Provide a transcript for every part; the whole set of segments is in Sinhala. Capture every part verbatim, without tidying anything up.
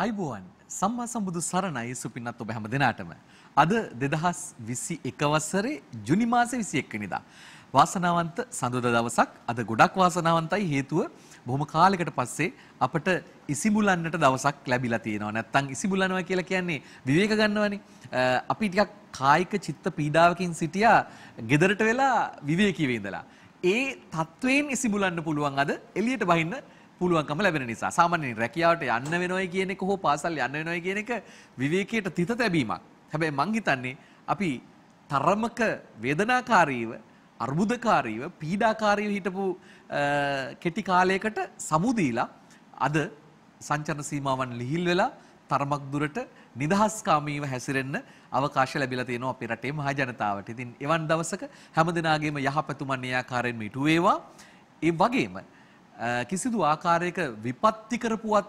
අයිබෝවන් සම්මා සම්බුදු සරණයි සුපින්නත් ඔබ හැම දිනාටම. අද දෙදහස් විසි එක වසරේ ජුනි මාසේ විසි එක් වෙනිදා. වාසනාවන්ත සඳුදා දවසක්. අද ගොඩක් වාසනාවන්තයි හේතුව බොහොම කාලයකට පස්සේ අපට ඉසිමුලන්නට දවසක් ලැබිලා තියෙනවා. නැත්තම් ඉසිමුලනවා කියලා කියන්නේ විවේක ගන්නවනේ. අපි ටිකක් කායික චිත්ත පීඩාවකින් සිටියා ගෙදරට වෙලා විවේකීව ඉඳලා. ඒ තත්වයෙන් ඉසිමුලන්න පුළුවන් අද එළියට බහින්න පුළුවන්කම ලැබෙන නිසා. සාමාන්‍යයෙන් රැකියාවට යන්න වෙනවයි කියන එක හෝ පාසල් යන්න වෙනවයි කියන එක විවේකයට තිත තැබීමක්. හැබැයි මං හිතන්නේ අපි තරමක වේදනාකාරීව, අර්බුදකාරීව, පීඩාකාරීව හිටපු කෙටි කාලයකට සමුදීලා අද සංචරණ සීමාවන් ලිහිල් වෙලා තරමක් දුරට නිදහස්කාමීව හැසිරෙන්න අවකාශ ලැබිලා තියෙනවා අපේ රටේ මහ ජනතාවට. ඉතින් එවන් දවසක හැමදෙනාගේම යහපැතුමන් ඒ ආකාරයෙන්ම ඉටු වේවා. ඒ වගේම කිසිදු ආකාරයක විපත්ති කරපුවත්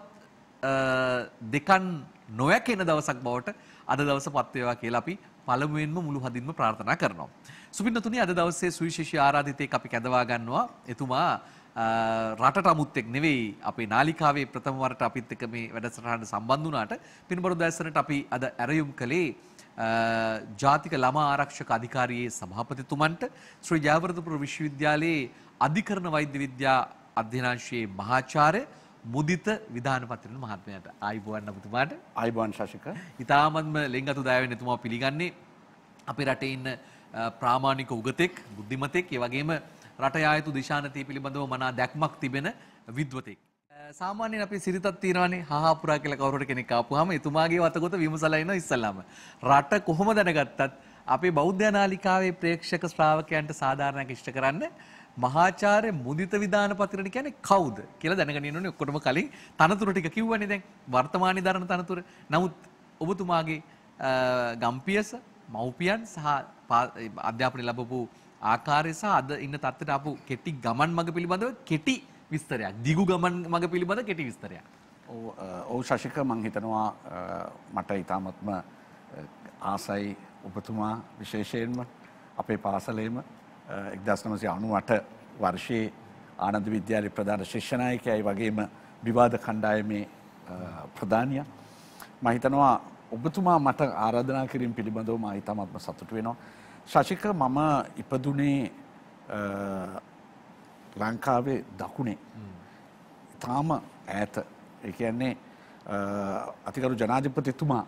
දෙකන් නොයැකෙන දවසක් බවට අද දවස පත් වේවා කියලා අපි පළමුවෙන්ම මුළු හදින්ම ප්‍රාර්ථනා කරනවා. සුබින්නතුනි අද දවසේ සුවිශේෂී ආරාධිතයෙක් අපි කැඳවා ගන්නවා. එතුමා රටට අමුත්තෙක් නෙවෙයි අපේ නාලිකාවේ ප්‍රථම වරට අපිත් එක්ක මේ වැඩසටහනට සම්බන්ධ වුණාට පින්බර දැසනට අපි අද ඇරයුම් කළේ ජාතික ළමා ආරක්ෂක අධිකාරියේ සභාපතිතුමන්ට ශ්‍රී ජයවර්ධනපුර විශ්වවිද්‍යාලයේ අධිකරණ වෛද්‍ය විද්‍යා අධ්‍යනාංශයේ මහාචාර්ය මුදිත විධානපතිරණ මහත්මයාට ආයිබෝවන් ඔබතුමාට. ආයිබෝවන් ශාසික. ඊටාමත්ම ලෙන්ගතු දයාවෙන් එතුමා පිළිගන්නේ අපේ රටේ ඉන්න ප්‍රාමාණික උගතෙක්, බුද්ධිමතෙක්, ඒ වගේම රට යා යුතු දිශානතිය පිළිබඳව මනා දැක්මක් තිබෙන විද්වතෙක්. සාමාන්‍යයෙන් අපි සිරිතක් තියනවානේ හාහාපුරා කියලා කවුරුහරි කෙනෙක් ආපුවාම එතුමාගේ වතගොත විමසලා ඉනවා ඉස්සල්ලාම. රට කොහොම දැනගත්තත් අපේ බෞද්ධ නාලිකාවේ ප්‍රේක්ෂක ශ්‍රාවකයන්ට සාධාරණයක් ඉෂ්ට කරන්න මහාචාර්ය මුදිත විධානපතිරණ කියන්නේ කවුද කියලා දැනගෙන ඉන්න ඕනේ. ඔක්කොටම කලින් තනතුර ටික කිව්වනේ දැන් වර්තමානයේ දරන තනතුර. නමුත් ඔබතුමාගේ ගම්පියස, මව්පියන් සහ අධ්‍යාපනය ලැබපු ආකාරය සහ අද ඉන්න තත්ත්වයට ආපු කෙටි ගමන් මඟ පිළිබඳව කෙටි විස්තරයක්. දිගු ගමන් මඟ පිළිබඳ කෙටි විස්තරයක්. ඔව් ඔව් ශාසික මම හිතනවා මට ඊටාත්ම ආසයි ඔබතුමා විශේෂයෙන්ම අපේ පාසලේම එක්දහස් නවසිය අනූඅට වර්ෂයේ ආනන්ද විද්‍යාලයේ ප්‍රධාන ශිෂ්‍ය නායකයයි වගේම විවාද කණ්ඩායමේ ප්‍රධානියා. මම හිතනවා ඔබතුමා මට ආරාධනා කිරීම පිළිබඳව මම ඉතාමත්ම සතුටු වෙනවා. ශාසික මම ඉපදුනේ ලංකාවේ දකුණේ. තාම ඈත. ඒ කියන්නේ අතිගරු ජනාධිපතිතුමා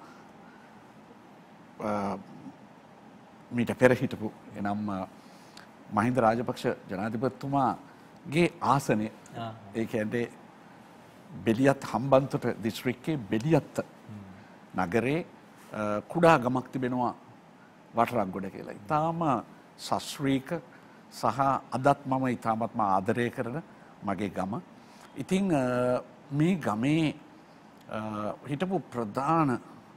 මීට පෙර හිටපු එනම් මහින්ද රාජපක්ෂ ජනාධිපතිතුමාගේ ආසනය ඒ කියන්නේ බෙලියත් හම්බන්තොට දිස්ත්‍රික්කයේ බෙලියත් නගරේ කුඩා ගමක් තිබෙනවා වටරක්ගොඩ කියලා. ඉතාම ශාස්ත්‍රීක සහ අදත් මම ඉතාමත්ම ආදරය කරන මගේ ගම. ඉතින් මේ ගමේ හිටපු ප්‍රධාන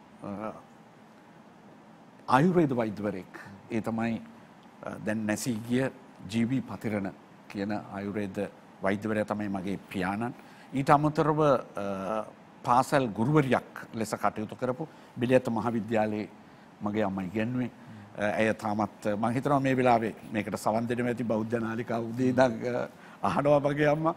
ආයුර්වේද වෛද්‍යවරයෙක් ඒ තමයි දැන් නැසී ගිය ජී.වී. පතිරණ කියන ආයුර්වේද වෛද්‍යවරයා තමයි මගේ පියාණන්. ඊට අමතරව පාසල් ගුරුවරියක් ලෙස කටයුතු කරපු බිලියත මහාවිද්‍යාලයේ මගේ අම්මා ඉගෙනුවේ. ඇය තාමත් මම හිතනවා මේ වෙලාවේ මේකට සවන් දෙන්න ඇති බෞද්ධ නාලිකාව උදේ ඉඳන් අහනවා මගේ අම්මා.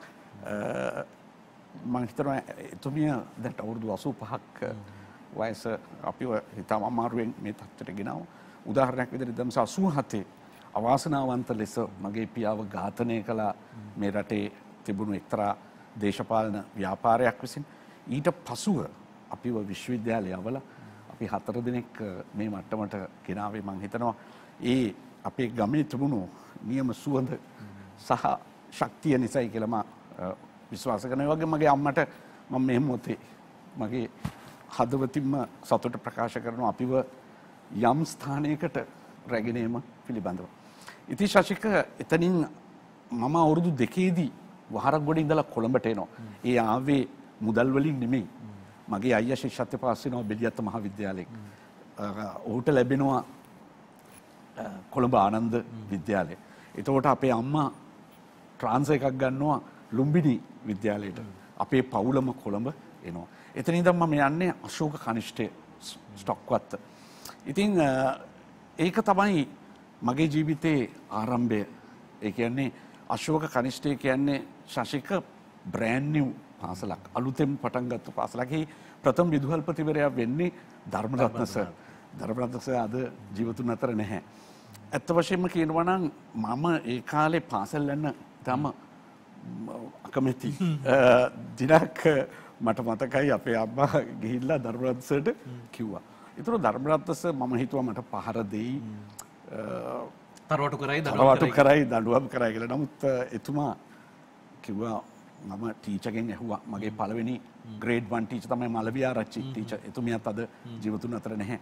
මම හිතනවා එතුමිය දැන් අවුරුදු අසූ පහක් වයස අපිව හිතම අමාරුවෙන් මේ තත්ත්වයට ගෙනාවා. උදාහරණයක් විදිහට දවස් අසූ හතේ අවාසනාවන්ත ලෙස මගේ පියාව ඝාතනය කළ මේ රටේ තිබුණු එක්තරා දේශපාලන ව්‍යාපාරයක් විසින්. ඊට පසුව අපිව විශ්වවිද්‍යාලය යවලා අපි හතර දිනක් මේ මට්ටමට ගෙනාවේ. මම හිතනවා ඒ අපේ ගමේ තිබුණු නියම සුවඳ සහ ශක්තිය නිසායි කියලා මම විශ්වාස කරනවා. ඒ වගේම මගේ අම්මට මම මේ මොහොතේ මගේ හදවතින්ම සතුට ප්‍රකාශ කරනවා අපිව යම් ස්ථානයකට රැගෙන ඒම පිළිබඳව. ඉතින් ශාසික එතනින් මම අවුරුදු දෙකේදී වහරක්ගොඩ ඉඳලා කොළඹට එනවා. ඒ ආවේ මුදල් වලින් නෙමෙයි. මගේ අයියා ශිෂ්‍යත්ව පාස් වෙනවා බෙලියත් මහාවිද්‍යාලයේ. ඔහුට ලැබෙනවා කොළඹ ආනන්ද විද්‍යාලය. එතකොට අපේ අම්මා ට්‍රාන්ස්ෆර් එකක් ගන්නවා ලුම්බිනි විද්‍යාලයට. අපේ පවුලම කොළඹ එනවා. එතන ඉඳන් මම යන්නේ අශෝක කනිෂ්ඨ ස්ටොක්වත්ත. ඉතින් ඒක තමයි මගේ ජීවිතයේ ආරම්භය. ඒ කියන්නේ අශෝක කනිෂ්ඨය කියන්නේ ශාසික බ්‍රෑන්ඩ් නිව් පාසලක් අලුතෙන් පටන් ගත්ත පාසලක්. ඒ ප්‍රථම විදුහල්පතිවරයා වෙන්නේ ධර්මරත්න සර්. ධර්මරත්න සර් අද ජීවතුන් අතර නැහැ. ඇත්ත වශයෙන්ම කියනවා නම් මම ඒ කාලේ පාසල් යන තම අකමැති දිනක් මට මතකයි අපේ අම්මා ගිහිල්ලා ධර්මරත්න සර්ට කිව්වා. ඒතර ධර්මරත්න සර් මම හිතුවා මට පහර දෙයි. තරවටු කරයි තරවටු කරයි දඬුවම් කරයි කියලා. නමුත් එතුමා කිව්වා මම ටීචර්ගෙන් ඇහුවා මගේ පළවෙනි ග්‍රේඩ් වන් ටීචර් තමයි මලවි ආරච්චි ටීචර්. එතුමියත් අද ජීවතුන් අතර නැහැ.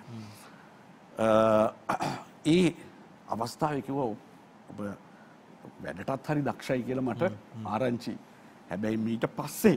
ඒ අවස්ථාවේ කිව්වා ඔබ වැඩටත් හරි දක්ෂයි කියලා මට ආරංචි. හැබැයි මීට පස්සේ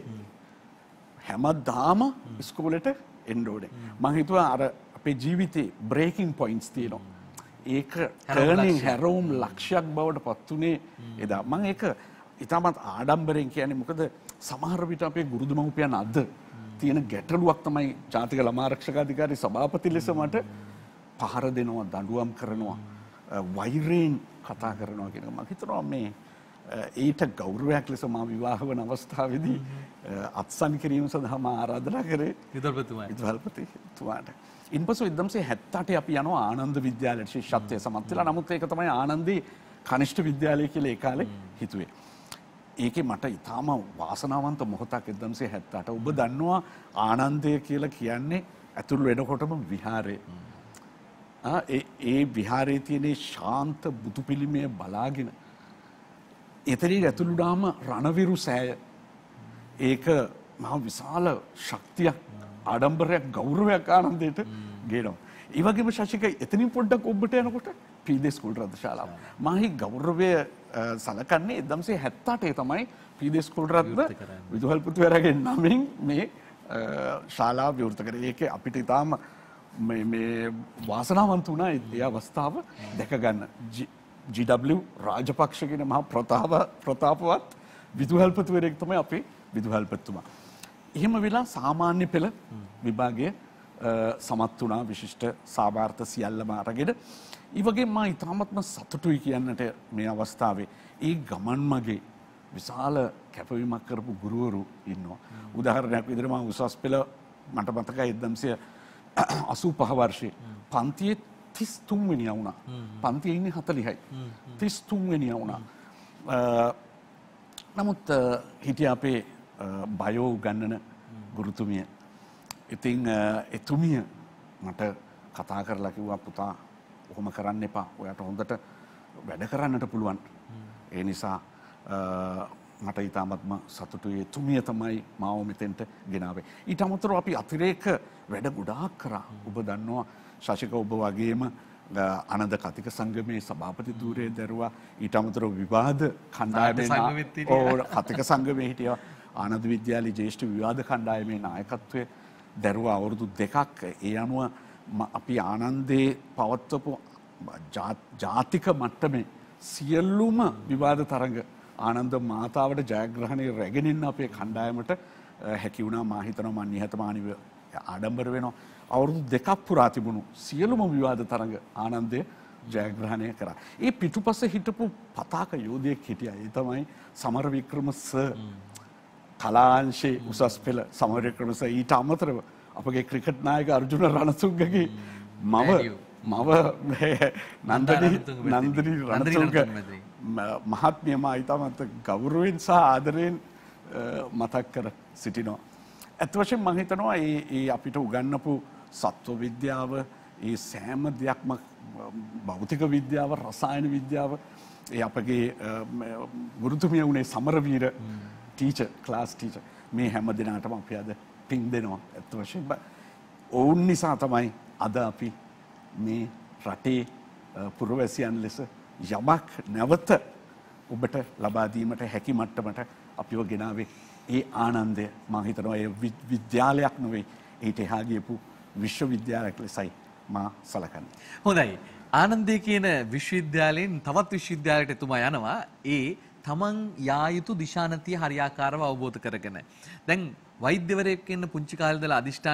හැමදාම ඉස්කෝලේට එන්න ඕනේ. මම හිතුවා අර අපේ ජීවිතේ බ්‍රේකින් පොයින්ට්ස් තියෙනවා. ඒක ටර්නින් හැරවුම් ලක්ෂයක් බවට පත් වුණේ එදා. මම ඒක ඉතාමත් ආඩම්බරෙන් කියන්නේ මොකද සමහර විට අපේ ගුරු දෙමව්පියන් අද තියෙන ගැටලුවක් තමයි ජාතික ළමා ආරක්ෂක අධිකාරී සභාපති ලෙස මට පහර දෙනවා, දඬුවම් කරනවා, වෛරයෙන් කතා කරනවා කියන එක. මම හිතනවා මේ ඊට ගෞරවයක් ලෙස මා විවාහ වන අවස්ථාවේදී අත්සන් කිරීම සඳහා මා ආරාධනා කරේ විදුහල්පතිතුමා. විදුහල්පතිතුමාට. ඉන්පසු එක්දහස් හැත්තෑ අටේ අපි යනවා ආනන්ද විද්‍යාලයට ශිෂ්‍යත්වය සමත් වෙලා. නමුත් ඒක තමයි ආනන්දේ කනිෂ්ඨ විද්‍යාලය කියලා ඒ කාලේ හිතුවේ. ඒකේ මට ඉතාම වාසනාවන්ත මොහොතක් එක්දහස් හැත්තෑ අට. ඔබ දන්නවා ආනන්දය කියලා කියන්නේ ඇතුළු වෙනකොටම විහාරය. ඒ ඒ විහාරයේ තියෙන ශාන්ත බුදු පිළිමය බලාගෙන එතනින් ඇතුළු වුණාම රණවිරු සෑය. ඒක මහා විශාල ශක්තියක්, ආඩම්බරයක්, ගෞරවයක් ආනන්දයට ගේනවා. ඒ වගේම ශශික එතනින් පොඩ්ඩක් ඔබට යනකොට පීදේ ස්කූල් රත්න ශාලාව. මාහි ගෞරවය සලකන්නේ එක්දහස් හැත්තෑ අටේ තමයි පීදේ ස්කූල් රත්න විදුහල්පතිවරයාගේ නමින් මේ ශාලාව විවෘත කරේ. ඒක අපිට ඉතාම මේ මේ වාසනාවන්ත වුණා ඒ අවස්ථාව දැක ගන්න. ජී ඩබ්ලිව් රාජපක්ෂ කියන මහා ප්‍රතාප ප්‍රතාපවත් විදුහල්පතිවරයෙක් තමයි අපේ විදුහල්පතිතුමා. එහෙම වෙලා සාමාන්‍ය පෙළ විභාගයේ සමත් වුණා විශිෂ්ට සාමාර්ථ සියල්ලම අරගෙන. ඒ වගේම මා ඉතාමත්ම සතුටුයි කියන්නට මේ අවස්ථාවේ ඒ ගමන් මගේ විශාල කැපවීමක් කරපු ගුරුවරු ඉන්නවා. උදාහරණයක් විදිහට මම උසස් පෙළ මට මතකයි එක්දහස් අසූ පහ වර්ෂයේ පන්තියේ තිස් තුන් වෙනියා වුණා. පන්තියේ ඉන්නේ හතළිහයි. තිස් තුන් වෙනියා වුණා. නමුත් හිටිය අපේ බයෝ උගන්නන ගුරුතුමිය. ඉතින් එතුමිය මට කතා කරලා කිව්වා පුතා ඔහොම කරන්න එපා. ඔයාට හොඳට වැඩ කරන්නට පුළුවන්. ඒ නිසා මට ඉතාමත්ම සතුටුයි එතුමිය තමයි මාව මෙතෙන්ට ගෙනාවේ. ඊට අමතරව අපි අතිරේක වැඩ ගොඩාක් කරා. ඔබ දන්නවා ශාසික ඔබ වගේම අනද කතික සංගමේ සභාපති ධූරය දැරුවා. ඊට අමතරව විවාද කණ්ඩායමේ කතික සංගමේ හිටියා. ආනන්ද විද්‍යාලයේ ජ්‍යෙෂ්ඨ විවාද කණ්ඩායමේ නායකත්වය දැරුවා අවුරුදු දෙකක්. ඒ අනුව අපි ආනන්දේ පවත්වපු ජාතික මට්ටමේ සියලුම විවාද තරඟ ආනන්ද මාතාවට ජයග්‍රහණය රැගෙන එන්න අපේ කණ්ඩායමට හැකි වුණා. මා හිතනවා මම නිහතමානීව ආඩම්බර වෙනවා. අවුරුදු දෙකක් පුරා තිබුණු සියලුම විවාද තරඟ ආනන්දය ජයග්‍රහණය කරා. ඒ පිටුපස හිටපු පතාක යෝධයෙක් හිටියා. ඒ තමයි සමර වික්‍රම සර්. කලාංශයේ උසස් පෙළ සමර වික්‍රම සර්. ඊට අමතරව අපගේ ක්‍රිකට් නායක අර්ජුන රණතුංගගේ මව මව නන්දනී නන්දනී රණතුංග මහත්මිය මා ඉතාමත් ගෞරවයෙන් සහ ආදරයෙන් මතක් කර සිටිනවා. ඇත්ත වශයෙන්ම මම හිතනවා මේ මේ අපිට උගන්වපු සත්ව විද්‍යාව, ඒ සෑම දෙයක්ම භෞතික විද්‍යාව, රසායන විද්‍යාව, ඒ අපගේ ගුරුතුමිය වුණේ සමරවීර ටීචර්, ක්ලාස් ටීචර්, මේ හැම දිනකටම අපි අද පින් දෙනවා. ඇත්ත වශයෙන්ම ඔවුන් නිසා තමයි අද අපි මේ රටේ පුරවැසියන් ලෙස යමක් නැවත ඔබට ලබා දීමට හැකි මට්ටමට අපිව ගෙනාවේ. ඒ ආනන්දය මම හිතනවා ඒ විද්‍යාලයක් නෙවෙයි, ඊට එහා ගියපු විශ්වවිද්‍යාලයක් ලෙසයි මා සලකන්නේ. හොඳයි. ආනන්දේ කියන විශ්වවිද්‍යාලයෙන් තවත් විශ්වවිද්‍යාලයකට එතුමා යනවා. ඒ තමන් යා යුතු දිශානතිය හරියාකාරව අවබෝධ කරගෙන. දැන් වෛද්‍යවරයෙක් වෙන්න පුංචි කාලේ ඉඳලා අදිෂ්ඨානයක්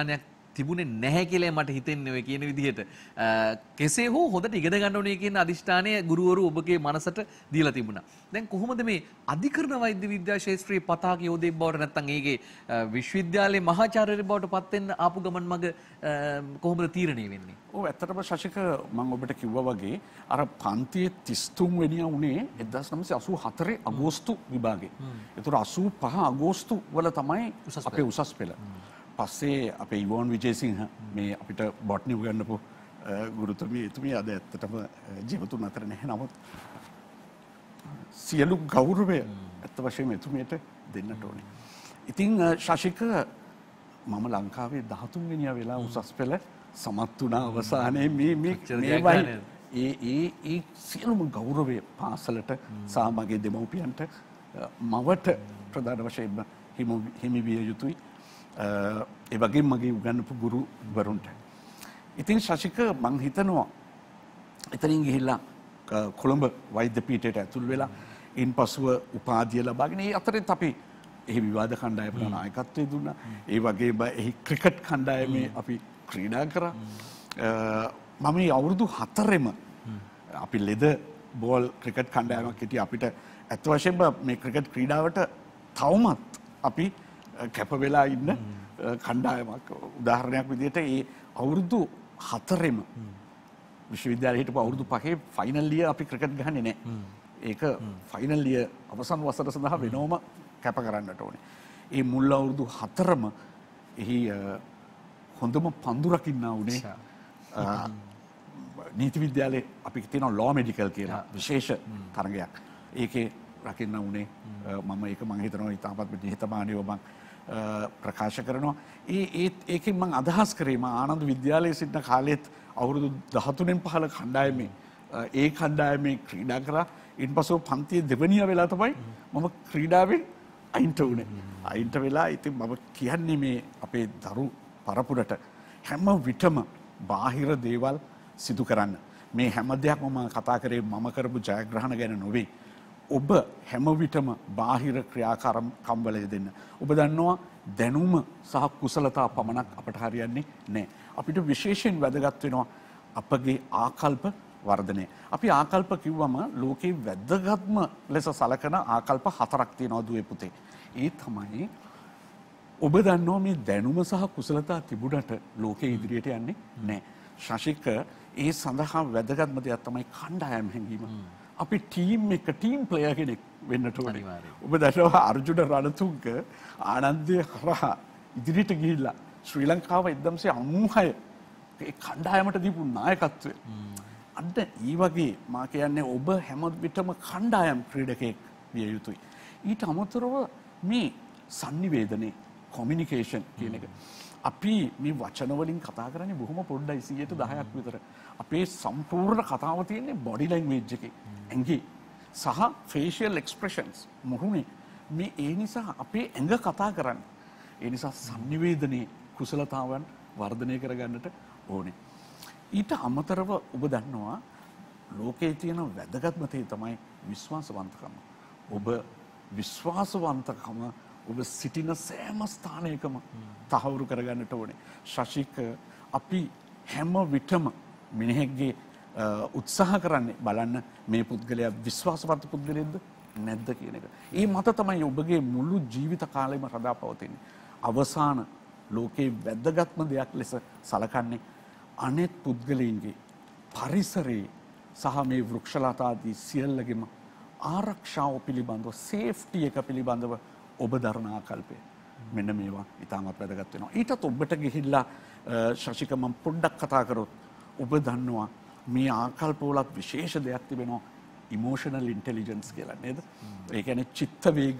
තිබුණේ නැහැ කියලා මට හිතෙන්නේ ඔය කියන විදිහට. කෙසේ හෝ හොඳට ඉගෙන ගන්න ඕනේ කියන අදිෂ්ඨානය ගුරුවරු ඔබගේ මනසට දීලා තිබුණා. දැන් කොහොමද මේ අධිකරණ වෛද්‍ය විද්‍යා ශාස්ත්‍රයේ පතාක යෝධයෙක් බවට නැත්නම් ඒකේ විශ්වවිද්‍යාලයේ මහාචාර්යවරයෙක් බවට පත් වෙන්න ආපු ගමන් මග කොහොමද තීරණය වෙන්නේ? ඔව් ඇත්තටම ශශික මම ඔබට කිව්වා වගේ අර පන්තියේ තිස් තුන් වෙනියා උනේ එක්දාස් නවසිය අසූ හතරේ අගෝස්තු විභාගේ. ඒතර අසූ පහ අගෝස්තු වල තමයි අපේ උසස් පෙළ. පස්සේ අපේ ඉවෝන් විජේසිංහ මේ අපිට බොට්නි උගන්වපු ගුරුතුමිය එතුමිය අද ඇත්තටම ජීවතුන් අතර නැහැ. නමුත් සියලු ගෞරවය ඇත්ත වශයෙන්ම එතුමියට දෙන්නට ඕනේ. ඉතින් ශශික මම ලංකාවේ දහතුන් වෙනියා වෙලා උසස් පෙළ සමත් වුණා අවසානයේ මේ මේ මේවයි ඒ ඒ ඒ සියලුම ගෞරවය පාසලට සහ මගේ දෙමව්පියන්ට මවට ප්‍රධාන වශයෙන්ම හිමි විය යුතුයි. ඒ වගේම මගේ උගන්වපු ගුරුවරුන්ට. ඉතින් ශශික මං හිතනවා එතනින් ගිහිල්ලා කොළඹ වෛද්‍ය පීඨයට ඇතුල් වෙලා ඉන්පසුව උපාධිය ලබාගෙන ඒ අතරෙත් අපි එහි විවාද කණ්ඩායමට නායකත්වය දුන්නා. ඒ වගේම එහි ක්‍රිකට් කණ්ඩායමේ අපි ක්‍රීඩා කරා. මම මේ අවුරුදු හතරෙම අපි ලෙද බෝල් ක්‍රිකට් කණ්ඩායමක් හිටියේ. අපිට ඇත්ත වශයෙන්ම මේ ක්‍රිකට් ක්‍රීඩාවට තවමත් අපි කැප වෙලා ඉන්න කණ්ඩායමක්. උදාහරණයක් විදිහට ඒ අවුරුදු හතරෙම විශ්වවිද්‍යාලයේ හිටපු අවුරුදු පහේ ෆයිනල් ලිය අපි ක්‍රිකට් ගහන්නේ නැහැ. ඒක ෆයිනල් ලිය අවසන් වසර සඳහා වෙනවම කැප කරන්නට ඕනේ. ඒ මුල් අවුරුදු හතරම එහි හොඳම පන්දු රකින්න උනේ නීති විද්‍යාලයේ අපි තියෙනවා ලෝ මෙඩිකල් කියලා විශේෂ තරගයක්. ඒකේ රකින්න උනේ මම ඒක මම හිතනවා ඉතාමත් නිහතමානීව මම ප්‍රකාශ කරනවා. ඒ ඒ ඒකෙන් මම අදහස් කරේ මම ආනන්ද විද්‍යාලයේ සිටින කාලෙත් අවුරුදු දහතුනෙන් පහළ කණ්ඩායමේ ඒ කණ්ඩායමේ ක්‍රීඩා කරා. ඊටපස්ව පන්තියේ දෙවනියා වෙලා තමයි මම ක්‍රීඩාවෙන් අයින්ට උනේ. අයින්ට වෙලා ඉතින් මම කියන්නේ මේ අපේ දරු පරපුරට හැම විටම බාහිර දේවල් සිදු කරන්න. මේ හැම දෙයක්ම මම කතා කරේ මම කරපු ජයග්‍රහණ ගැන නොවේ. ඔබ හැම විටම බාහිර ක්‍රියාකාරකම් වල යෙදෙන්න. ඔබ දන්නවා දැනුම සහ කුසලතා පමණක් අපට හරියන්නේ නැහැ. අපිට විශේෂයෙන් වැදගත් වෙනවා අපගේ ආකල්ප වර්ධනය. අපි ආකල්ප කිව්වම ලෝකේ වැදගත්ම ලෙස සලකන ආකල්ප හතරක් තියෙනවා දුවේ පුතේ. ඒ තමයි ඔබ දන්නවා මේ දැනුම සහ කුසලතා තිබුණට ලෝකේ ඉදිරියට යන්නේ නැහැ. ශශික ඒ සඳහා වැදගත්ම දෙයක් තමයි කණ්ඩායම් හැඟීම. අපි ටීම් එක ටීම් ප්ලේයර් කෙනෙක් වෙන්නට ඕනේ. ඔබ දන්නවා අර්ජුන රණතුංග ආනන්දය හරහා ඉදිරියට ගිහිල්ලා ශ්‍රී ලංකාව එක්දහස් අනූහය ඒ කණ්ඩායමට දීපු නායකත්වය. අන්න ඒ වගේ මා කියන්නේ ඔබ හැම විටම කණ්ඩායම් ක්‍රීඩකයෙක් විය යුතුයි. ඊට අමතරව මේ sannivedanaye කොමියුනිකේෂන් කියන එක. අපි මේ වචන වලින් කතා කරන්නේ බොහොම පොඩ්ඩයි සියයට දහයක් විතර. අපේ සම්පූර්ණ කතාව තියෙන්නේ බොඩි ලැන්ග්වේජ් එකේ. ඇඟේ සහ ෆේෂියල් එක්ස්ප්‍රෙෂන්ස් මුහුණේ. මේ ඒ නිසා අපේ ඇඟ කතා කරන්නේ. ඒ නිසා sannivedanaye කුසලතාවන් වර්ධනය කරගන්නට ඕනේ. ඊට අමතරව ඔබ දන්නවා ලෝකයේ තියෙන වැදගත්ම දේ තමයි විශ්වාසවන්තකම. ඔබ විශ්වාසවන්තකම ඔබ සිටින සෑම ස්ථානයකම තහවුරු කරගන්නට ඕනේ. ශශික අපි හැම විටම මිනිහෙක්ගේ උත්සාහ කරන්නේ බලන්න මේ පුද්ගලයා විශ්වාසවන්ත පුද්ගලයෙක්ද නැද්ද කියන එක. ඒ මත තමයි ඔබගේ මුළු ජීවිත කාලෙම රඳා පවතින්නේ. අවසාන ලෝකේ වැදගත්ම දෙයක් ලෙස සලකන්නේ අනෙක් පුද්ගලයන්ගේ පරිසරයේ සහ මේ වෘක්ෂලතාදී සියල්ලගෙම ආරක්ෂාව පිළිබඳව සේෆ්ටි එක පිළිබඳව ඔබ දරන ආකල්පය. මෙන්න මේවා ඉතාමත් වැදගත් වෙනවා. ඊටත් ඔබට ගිහිල්ලා ශශික මම පොඩ්ඩක් කතා කරොත් ඔබ දන්නවා මේ ආකල්පවලත් විශේෂ දෙයක් තිබෙනවා ඉමෝෂනල් ඉන්ටෙලිජන්ස් කියලා නේද? ඒ කියන්නේ චිත්ත වේග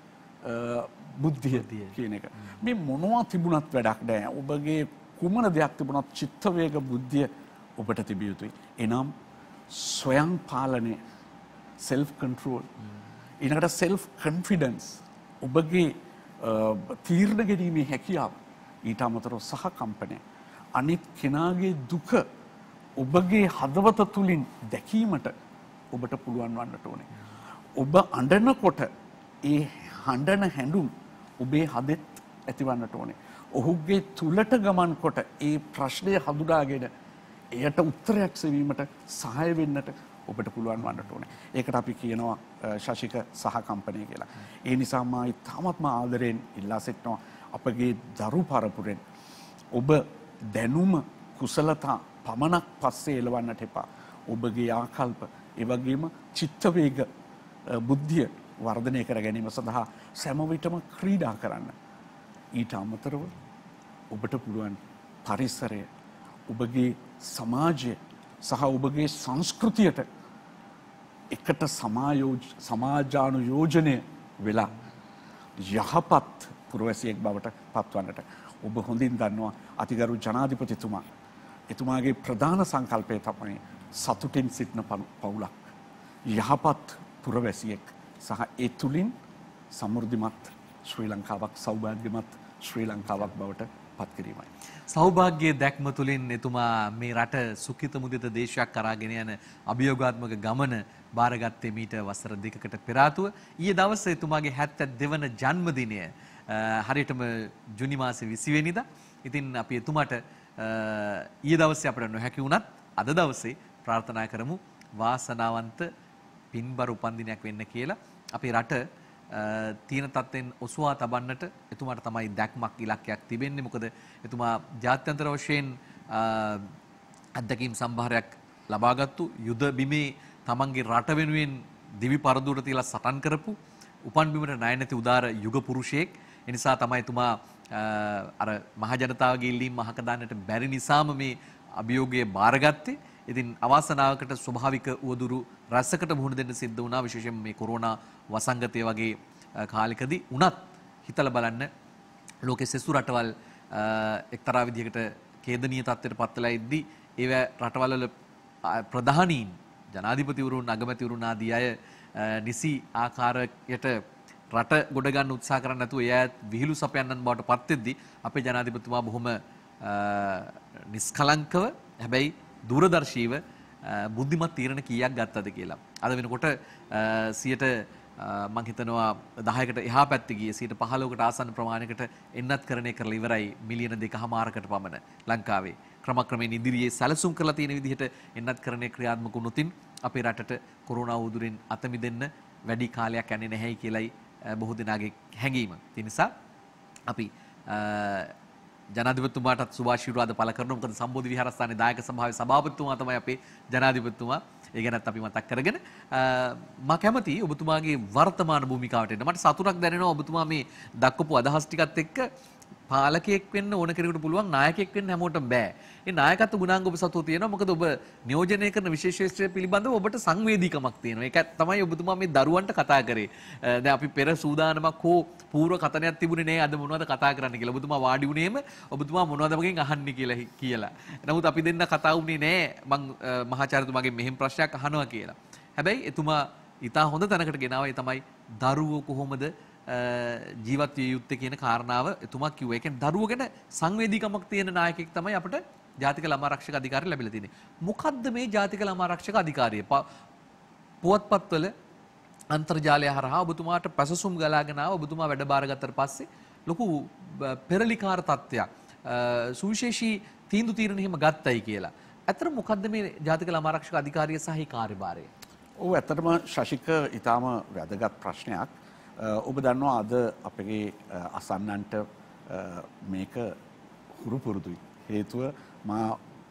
බුද්ධිය කියන එක. මේ මොනවා තිබුණත් වැඩක් නැහැ. ඔබගේ කුමන දෙයක් තිබුණත් චිත්ත වේග බුද්ධිය ඔබට තිබිය යුතුයි. එනම් ස්වයං පාලනය self control ඊළඟට self confidence ඔබගේ තීරණ ගැනීමේ හැකියාව ඊට අමතරව සහකම්පනය අනිත් කෙනාගේ දුක ඔබගේ හදවත තුලින් දැකීමට ඔබට පුළුවන් වන්නට ඕනේ. ඔබ අඬනකොට ඒ හඬන හැඬුම් ඔබේ හදෙත් ඇතිවන්නට ඕනේ. ඔහුගේ තුලට ගමන් කොට ඒ ප්‍රශ්නය හඳුනාගෙන එයට උත්තරයක් සෙවීමට සහාය වෙන්නට ඔබට පුළුවන් වන්නට ඕනේ. ඒකට අපි කියනවා ශශික සහකම්පනය කියලා. ඒ නිසා මා ඉතාමත්ම ආදරයෙන් ඉල්ලා සිටිනවා අපගේ දරු පරපුරෙන් ඔබ දැනුම කුසලතා පමණක් පස්සේ එලවන්නට එපා. ඔබගේ ආකල්ප ඒ වගේම චිත්ත වේග බුද්ධිය වර්ධනය කර ගැනීම සඳහා සෑම විටම ක්‍රීඩා කරන්න. ඊට අමතරව ඔබට පුළුවන් පරිසරය ඔබගේ සමාජය සහ ඔබගේ සංස්කෘතියට එකට සමාජානුයෝජනය වෙලා යහපත් පුරවැසියෙක් බවට පත්වන්නට ඔබ හොඳින් දන්නවා අතිගරු ජනාධිපතිතුමා එතුමාගේ ප්‍රධාන සංකල්පය තමයි සතුටින් සිටින පවුලක් යහපත් පුරවැසියෙක් සහ ඒ තුලින් සමෘද්ධිමත් ශ්‍රී ලංකාවක් සෞභාග්‍යමත් ශ්‍රී ලංකාවක් බවට පත් කිරීමයි. සෞභාග්‍ය දැක්ම තුළින් එතුමා මේ රට සුඛිත මුදිත දේශයක් කරාගෙන යන අභියෝගාත්මක ගමන බාරගත්තේ මීට වසර දෙකකට පෙර ආතුව. ඊයේ දවසේ එතුමාගේ හැත්තෑ දෙවන ජන්මදිනය හරියටම ජුනි මාසේ විසි වෙනිදා. ඉතින් අපි එතුමාට ඊයේ දවසේ අපිට නොහැකි වුණත් අද දවසේ ප්‍රාර්ථනා කරමු වාසනාවන්ත පින්බර උපන්දිනයක් වෙන්න කියලා. අපේ රට තීන තත්ත්වෙන් ඔසවා තබන්නට එතුමාට තමයි දැක්මක් ඉලක්කයක් තිබෙන්නේ. මොකද එතුමා ජාත්‍යන්තර වශයෙන් අත්දැකීම් සම්භාරයක් ලබාගත්තු යුද බිමේ තමන්ගේ රට වෙනුවෙන් දිවි පරදුර තියලා සටන් කරපු උපන් බිමට ණය නැති උදාර යුග පුරුෂයෙක්. ඒ නිසා තමයි එතුමා අර මහ ජනතාවගේ ඉල්ලීම් මහක දාන්නට බැරි නිසාම මේ අභියෝගය බාරගත්තේ. ඉතින් අවාසනාවකට ස්වභාවික උවදුරු රැසකට මුහුණ දෙන්න සිද්ධ වුණා විශේෂයෙන් මේ කොරෝනා වසංගතය වගේ කාලෙකදී. උනත් හිතලා බලන්න ලෝකෙ සෙසු රටවල් එක්තරා විදිහකට ඛේදනීය තත්ත්වයට පත් වෙලා ඉද්දි ඒව රටවල් වල ප්‍රධානීන් ජනාධිපතිවරුන් අගමැතිවරුන් ආදී අය නිසි ආකාරයට රට ගොඩ ගන්න උත්සාහ කරන්නේ නැතුව එය විහිළු සපයන්නන් බවට පත් වෙද්දී අපේ ජනාධිපතිතුමා බොහොම නිස්කලංකව හැබැයි දූරදර්ශීව බුද්ධිමත් තීරණ කීයක් ගත්තද කියලා. අද වෙනකොට සියයට මම හිතනවා දහයකට එහා පැත්තේ ගියේ සියයට පහළොවකට ආසන්න ප්‍රමාණයකට එන්නත් කරණය කරලා ඉවරයි මිලියන දෙකමාරකට පමණ ලංකාවේ. ක්‍රමක්‍රමයෙන් ඉදිරියේ සැලසුම් කරලා තියෙන විදිහට එන්නත් කරණය ක්‍රියාත්මක වුණොතින් අපේ රටට කොරෝනා උදුරින් අත මිදෙන්න වැඩි කාලයක් යන්නේ නැහැයි කියලායි බොහෝ දෙනාගේ හැඟීම. ඒ නිසා අපි ජනාධිපතිතුමාටත් සුභාශිර්වාද පළ කරනවා. මොකද සම්බෝධි විහාරස්ථානයේ දායක සභාවේ සභාපතිතුමා තමයි අපේ ජනාධිපතිතුමා. ඒ ගැනත් අපි මතක් කරගෙන මම කැමතියි ඔබතුමාගේ වර්තමාන භූමිකාවට එන්න. මට සතුටක් දැනෙනවා ඔබතුමා මේ දක්වපු අදහස් ටිකත් එක්ක පාලකයෙක් වෙන්න ඕන කෙනෙකුට පුළුවන් නායකයෙක් වෙන්න හැමෝටම බෑ. ඒ නායකත්ව ගුණාංග ඔබ සතුව තියෙනවා. මොකද ඔබ නියෝජනය කරන විශේෂ ශාස්ත්‍රය පිළිබඳව ඔබට සංවේදීකමක් තියෙනවා. ඒක තමයි ඔබතුමා මේ දරුවන්ට කතා කරේ. දැන් අපි පෙර සූදානමක් හෝ පූර්ව කතනයක් තිබුණේ නෑ අද මොනවද කතා කරන්න කියලා. ඔබතුමා වාඩි වුණේම ඔබතුමා මොනවද මගෙන් අහන්නේ කියලා කියලා. නමුත් අපි දෙන්න කතා වුණේ නෑ මං මහාචාර්යතුමාගෙන් මෙහෙම ප්‍රශ්නයක් අහනවා කියලා. හැබැයි එතුමා ඉතා හොඳ තැනකට ගෙනාවා. ඒ තමයි දරුවෝ කොහොමද ජීවත් විය යුත්තේ කියන කාරණාව එතුමා කිව්වා. ඒ කියන්නේ දරුවෝ ගැන සංවේදීකමක් තියෙන නායකයෙක් තමයි අපිට ජාතික ළමා ආරක්ෂක අධිකාරිය ලැබිලා තියෙන්නේ. මොකද්ද මේ ජාතික ළමා ආරක්ෂක අධිකාරිය? පුවත්පත්වල අන්තර්ජාලය හරහා ඔබතුමාට පැසසුම් ගලාගෙන ආව. ඔබතුමා වැඩ බාරගත්තට පස්සේ ලොකු පෙරලිකාර තත්ත්වයක් සුවිශේෂී තීන්දුව తీරන හිම ගත්තයි කියලා. ඇත්තට මොකද්ද මේ ජාතික ළමා ආරක්ෂක අධිකාරිය සහ කාර්යභාරය? ඔව් ඇත්තටම ශශික ඊටාම වැදගත් ප්‍රශ්නයක්. ඔබ දන්නවා අද අපගේ අසන්නන්ට මේක හුරු පුරුදුයි. හේතුව මා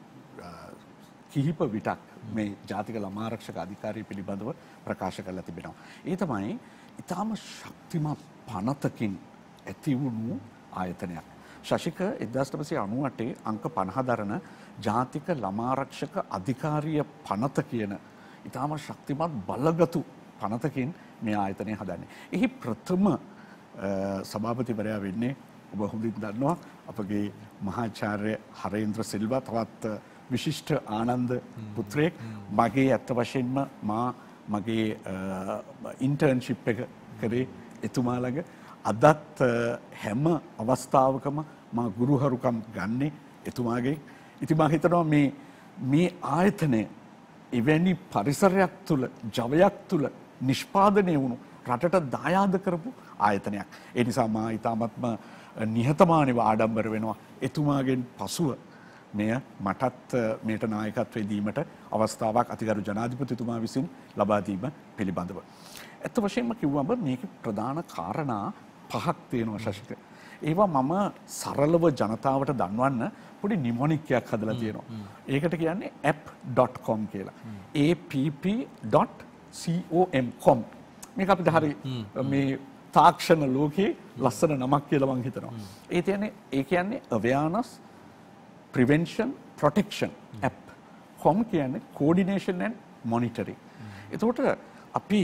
කිහිප විටක් මේ ජාතික ළමා ආරක්ෂක අධිකාරිය පිළිබඳව ප්‍රකාශ කරලා තිබෙනවා. ඒ තමයි ඊටාම ශක්තිමත් පනතකින් ඇති වුණු ආයතනයක්. ශශික එක්දාස් නවසිය අනූඅටේ අංක පනහ දරන ජාතික ළමා ආරක්ෂක අධිකාරිය පනත කියන ඊටාම ශක්තිමත් බලගතු පනතකින් මේ ආයතනය හදන්නේ. එහි ප්‍රථම සභාපතිවරයා වෙන්නේ ඔබ හොඳින් දන්නවා අපගේ මහාචාර්ය හරේන්ද්‍ර සිල්වා, තවත් විශිෂ්ට ආනන්ද පුත්‍රයෙක්. මගේ ඇත්ත වශයෙන්ම මා මගේ ඉන්ටර්න්ෂිප් එක කරේ එතුමා ළඟ. අදත් හැම අවස්ථාවකම මා ගුරුහරුකම් ගන්නේ එතුමාගේ. ඉතින් මා හිතනවා මේ මේ ආයතනය එවැනි පරිසරයක් තුළ, ජවයක් තුළ නිෂ්පාදනය වුණු රටට දායාද කරපු ආයතනයක්. ඒ නිසා මා ඊටාත්ම නිහතමානීව ආඩම්බර වෙනවා. එතුමාගෙන් පසුව මෙය මටත් මේට නායකත්වයේ දීමට අවස්ථාවක් අතිගරු ජනාධිපතිතුමා විසින් ලබා දීම පිළිබඳව. ඇත්ත වශයෙන්ම කිව්වම මේකේ ප්‍රධාන කාරණා පහක් තියෙනවා ශශික. ඒවා මම සරලව ජනතාවට දන්වන්න පොඩි නිමොනික් එකක් හදලා තියෙනවා. ඒකට කියන්නේ app dot com කියලා. app dot com. මේක අපිට හරි මේ තාක්ෂණ ලෝකයේ ලස්සන නමක් කියලා මම හිතනවා. ඒ කියන්නේ ඒ කියන්නේ awareness prevention protection app. com කියන්නේ coordination and monitoring. එතකොට අපි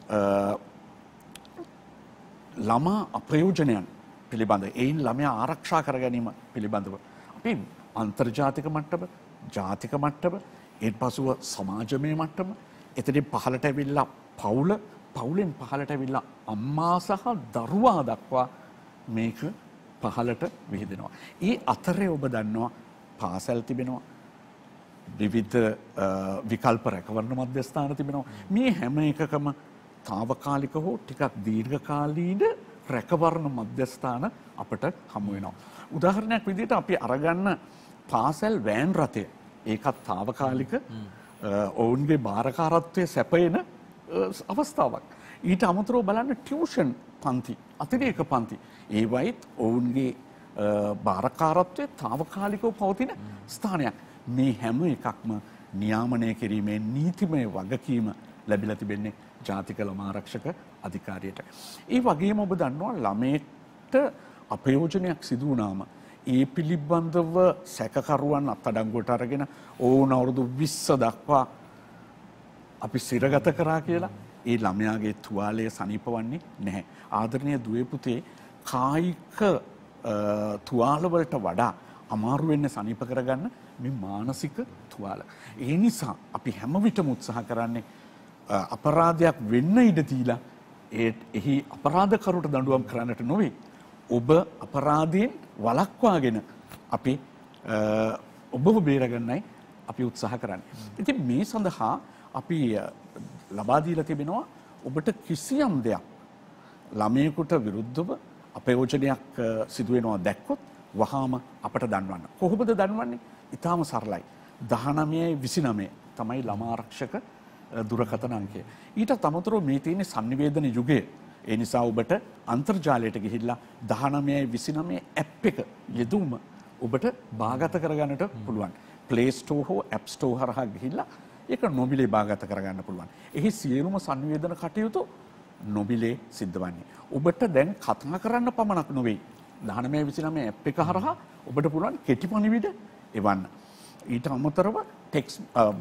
ළමා අප්‍රයෝජනයන් පිළිබඳ එයින් ළමයා ආරක්ෂා කර ගැනීම පිළිබඳව අපි අන්තර්ජාතික මට්ටම, ජාතික මට්ටම, ඊට පසුව සමාජමය මට්ටම, එතනින් පහළට ඇවිල්ලා පවුල, පවුලෙන් පහළට ඇවිල්ලා අම්මා සහ දරුවා දක්වා මේක පහළට විහිදෙනවා. ඒ අතරේ ඔබ දන්නවා පාසල් තිබෙනවා, විවිධ විකල්ප රැකවරණ මධ්‍යස්ථාන තිබෙනවා. මේ හැම එකකම తాවකාලික හෝ ටිකක් දීර්ඝකාලීන රැකවරණ මධ්‍යස්ථාන අපට හමු වෙනවා. උදාහරණයක් විදිහට අපි අරගන්න පාසල් වෑන් රථය. ඒකත් తాවකාලික ඔවුන්ගේ භාරකාරත්වයේ සැපයන අවස්ථාවක්. ඊට අමතරව බලන්න ටියුෂන් පන්ති, අතිරේක පන්ති. ඒවයිත් ඔවුන්ගේ භාරකාරත්වයේ తాවකාලිකව පවතින ස්ථානයක්. මේ හැම එකක්ම නියාමනය කිරීමේ නීතිමය වගකීම ලැබිලා තිබෙන්නේ ජාතික ළමා ආරක්ෂක අධිකාරියට. ඒ වගේම ඔබ දන්නවා ළමයට අපයෝජනයක් සිදු වුණාම ඒ පිළිබඳව සැකකරුවන් අත්අඩංගුවට අරගෙන ඕන අවුරුදු විස්ස දක්වා අපි සිරගත කරා කියලා ඒ ළමයාගේ තුවාලය සනීපවන්නේ නැහැ. ආදරණීය දුවේ පුතේ, කායික තුවාලවලට වඩා අමාරු වෙන්න සනීප කරගන්න මේ මානසික තුවාල. ඒ නිසා අපි හැම විටම උත්සාහ කරන්නේ අපරාධයක් වෙන්න ඉඩ දීලා එහි අපරාධකරුට දඬුවම් කරන්නට නොවේ. ඔබ අපරාධයෙන් වළක්වාගෙන අපි ඔබව බේරගන්නයි අපි උත්සාහ කරන්නේ. ඉතින් මේ සඳහා අපි ලබා දීලා තිබෙනවා ඔබට කිසියම් දෙයක් ළමයෙකුට විරුද්ධව අපයෝජනයක් සිදු වෙනවා දැක්කොත් වහාම අපට දන්වන්න. කොහොමද දන්වන්නේ? ඊටාම සරලයි. දහනවය විසිනවය තමයි ළමා ආරක්ෂක දුරකථන අංකය. ඊටත් අමතරව මේ තියෙන sannivedana යුගය. ඒ නිසා ඔබට අන්තර්ජාලයට ගිහිල්ලා දහනවය විසිනවය ඇප් එක යෙදුම ඔබට බාගත කරගන්නට පුළුවන්. Play Store හෝ App Store හරහා ගිහිල්ලා ඒක නොමිලේ බාගත කරගන්න පුළුවන්. එහි සියලුම sannivedana කටයුතු නොමිලේ සිද්ධ වන්නේ. ඔබට දැන් කතා කරන්න පමණක් නෙවෙයි. දහනවය විසිනවය ඇප් එක හරහා ඔබට පුළුවන් කෙටි පණිවිඩ එවන්න. ඊට අමතරව ටෙක්ස්ට්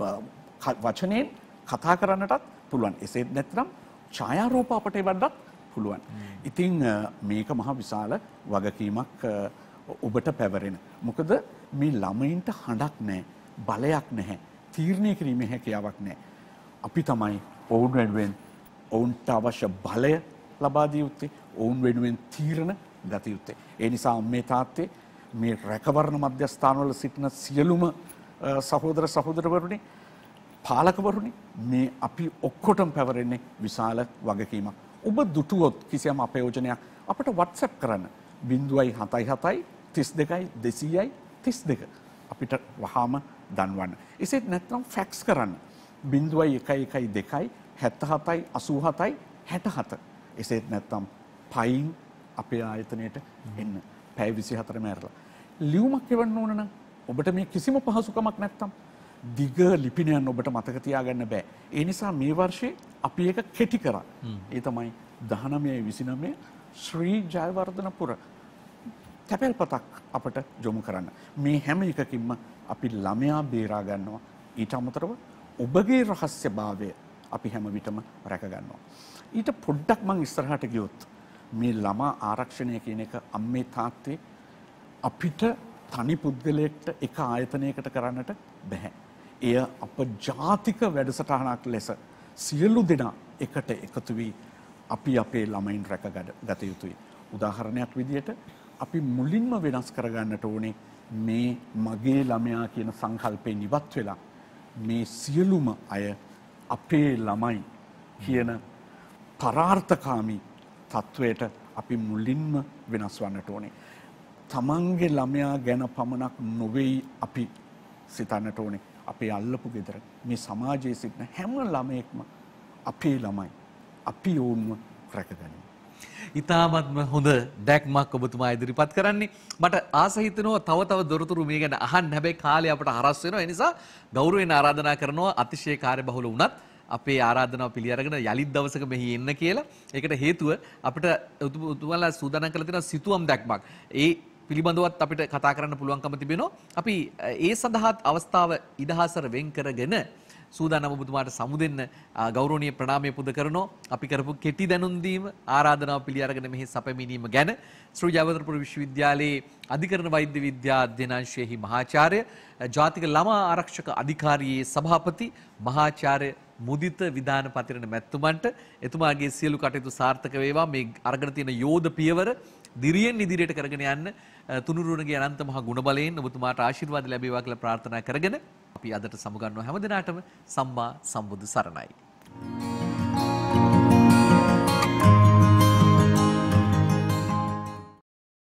වචනයෙන් කතා කරන්නටත් පුළුවන්. එසේත් නැත්නම් ඡායාරූප අපට එවන්නත් පුළුවන්. ඉතින් මේක මහ විශාල වගකීමක් ඔබට පැවරෙන. මොකද මේ ළමයින්ට හඬක් නැහැ, බලයක් නැහැ, තීරණය කිරීමේ හැකියාවක් නැහැ. අපි තමයි ඔවුන් වෙනුවෙන් ඔවුන්ට අවශ්‍ය බලය ලබා දිය යුත්තේ, ඔවුන් වෙනුවෙන් තීරණ ගත යුත්තේ. ඒ නිසා මේ තාත්තේ මේ රැකවරණ මධ්‍යස්ථානවල සිටින සියලුම සහෝදර සහෝදරවරුනි, පාලකවරුනි, මේ අපි ඔක්කොටම පැවරෙන්නේ විශාල වගකීමක්. ඔබ දුටුවොත් කිසියම් අපයෝජනයක් අපට WhatsApp කරන්න ज़ीरो सात सात තිස් දෙකයි දෙසීයයි තිස් දෙක අපිට වහාම දන්වන්න. එසේත් නැත්නම් ෆැක්ස් කරන්න ज़ीरो එක එක දෙකයි හැත්තෑ හතයි අසූ හතයි හැට හත. එසේත් නැත්නම් පයින් අපේ ආයතනයට එන්න පැය විසිහතරම ඇරලා ලියුමක් එවන්න ඕන නම් ඔබට මේ කිසිම පහසුකමක් නැත්නම් දිග ලිපිනයන් ඔබට මතක තියාගන්න බෑ. ඒ නිසා මේ වර්ෂයේ අපි ඒක කෙටි කරා. ඒ තමයි දහනවය විසිනවය ශ්‍රී ජයවර්ධනපුර තැපැල්පතක් අපට යොමු කරන්න. මේ හැම එකකින්ම අපි ළමයා බේරා ගන්නවා. ඊට අමතරව ඔබගේ රහස්‍යභාවය අපි හැම විටම රැක ගන්නවා. ඊට පොඩ්ඩක් මං ඉස්සරහට ගියොත් මේ ළමා ආරක්ෂණය කියන එක අම්මේ තාත්තේ අපිට තනි පුද්ගලයෙක්ට එක ආයතනයකට කරන්නට බැහැ. එය අප ජාතික වැඩසටහනක් ලෙස සියලු දෙනා එකට එකතු වී අපි අපේ ළමයින් රැක ගත යුතුයි. උදාහරණයක් විදිහට අපි මුලින්ම වෙනස් කරගන්නට ඕනේ මේ මගේ ළමයා කියන සංකල්පයෙන් ඉවත් වෙලා මේ සියලුම අය අපේ ළමයි කියන පරාර්ථකාමී තත්වයට අපි මුලින්ම වෙනස් වන්නට ඕනේ. තමන්ගේ ළමයා ගැන පමණක් නොවෙයි අපි සිතන්නට ඕනේ. අපේ අල්ලපු ගෙදර මේ සමාජයේ සිටින හැම ළමයෙක්ම අපේ ළමයි. අපි ඕන්ව රැකගනිමු. ඉතාමත්ම හොඳ දැක්මක් ඔබතුමා ඉදිරිපත් කරන්නේ. මට ආස හිතෙනවා තව තව දොරතුරු මේ ගැන අහන්න. හැබැයි කාලය අපට හරස් වෙනවා. ඒ නිසා ගෞරවයෙන් ආරාධනා කරනවා අතිශය කාර්යබහුල වුණත් අපේ ආරාධනාව පිළි අරගෙන යලිත් දවසක මෙහි එන්න කියලා. ඒකට හේතුව අපිට ඔබතුමාලා සූදානම් කරලා තියෙන සිතුවම් දැක්මක්. ඒ පිළිබඳවත් අපිට කතා කරන්න පුළුවන්කම තිබෙනවා. අපි ඒ සඳහාත් අවස්ථාව ඉදහසර වෙන් කරගෙන සූදානම් ඔබතුමාට සමුදෙන්න ගෞරවනීය ප්‍රණාමය පුද කරනවා. අපි කරපු කෙටි දැනුම් දීම ආරාධනාව පිළි අරගෙන මෙහි සැපමීනීම ගැන ශ්‍රී ජයවර්ධනපුර විශ්වවිද්‍යාලයේ අධිකරණ වෛද්‍ය විද්‍යා අධ්‍යනාංශයේහි මහාචාර්ය ජාතික ළමා ආරක්ෂක අධිකාරියේ සභාපති මහාචාර්ය මුදිත විධාන පතිරණ මැතිතුමන්ට එතුමාගේ සියලු කටයුතු සාර්ථක වේවා. මේ අරගෙන තියෙන යෝධ පියවර දිරියෙන් ඉදිරියට කරගෙන යන්න තුනුරුවනගේ අනන්ත මහා ගුණ බලයෙන් ඔබතුමාට ආශිර්වාද ලැබේවා කියලා ප්‍රාර්ථනා කරගෙන අපි අදට සමුගන්නවා. හැම දිනාටම සම්මා සම්බුදු සරණයි.